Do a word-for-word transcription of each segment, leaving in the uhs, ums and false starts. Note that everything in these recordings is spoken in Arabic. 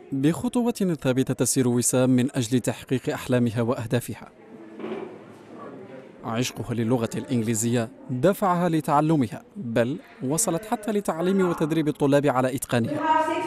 بخطوة ثابتة تسير وسام من أجل تحقيق أحلامها وأهدافها. عشقها للغة الإنجليزية دفعها لتعلمها، بل وصلت حتى لتعليم وتدريب الطلاب على إتقانها.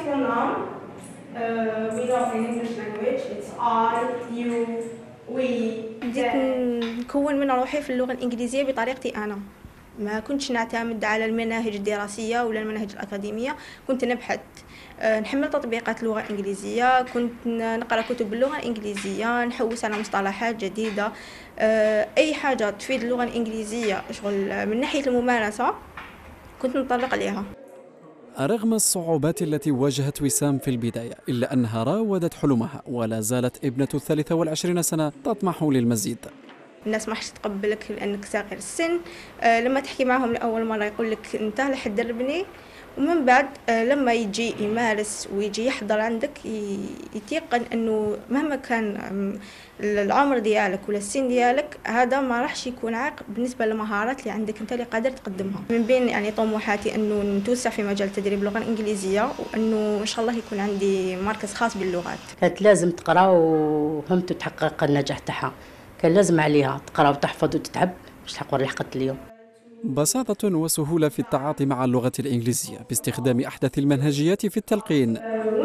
بديت نكون من روحي في اللغة الإنجليزية بطريقتي أنا، ما كنتش نعتمد على المناهج الدراسية ولا المناهج الأكاديمية، كنت نبحث نحمل تطبيقات لغة إنجليزية، كنت نقرأ كتب باللغة الإنجليزية، نحوس على مصطلحات جديدة، أي حاجة تفيد اللغة الإنجليزية شغل من ناحية الممارسة كنت نطلق عليها. رغم الصعوبات التي واجهت وسام في البداية، إلا أنها راودت حلمها ولا زالت ابنة الثالثة والعشرين سنة تطمح للمزيد. الناس ما حش تتقبلك لأنك صغير السن، لما تحكي معهم لأول مرة يقول لك أنت لح تدربني، ومن بعد لما يجي يمارس ويجي يحضر عندك يتيقن أنه مهما كان العمر ديالك ولا السن ديالك هذا ما راحش يكون عائق بالنسبة للمهارات اللي عندك أنت اللي قادر تقدمها. من بين يعني طموحاتي أنه نتوسع في مجال تدريب اللغة الإنجليزية، وأنه إن شاء الله يكون عندي مركز خاص باللغات. كانت لازم تقرأ وفهمت تحقق النجاح تاعها، كان لازم عليها تقرأ وتحفظ وتتعب باش تحقق اللي حققت اليوم. بساطة وسهولة في التعاطي مع اللغة الإنجليزية باستخدام أحدث المنهجيات في التلقين.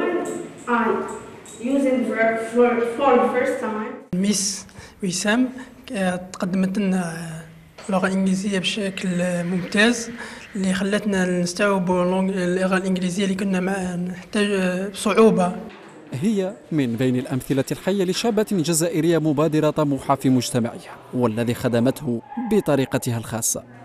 ميس وسام قدمت لنا اللغة الإنجليزية بشكل ممتاز اللي خلتنا نستوعبوا اللغة الإنجليزية اللي كنا نحتاج بصعوبة. هي من بين الأمثلة الحية لشابة جزائرية مبادرة طموحة في مجتمعها، والذي خدمته بطريقتها الخاصة.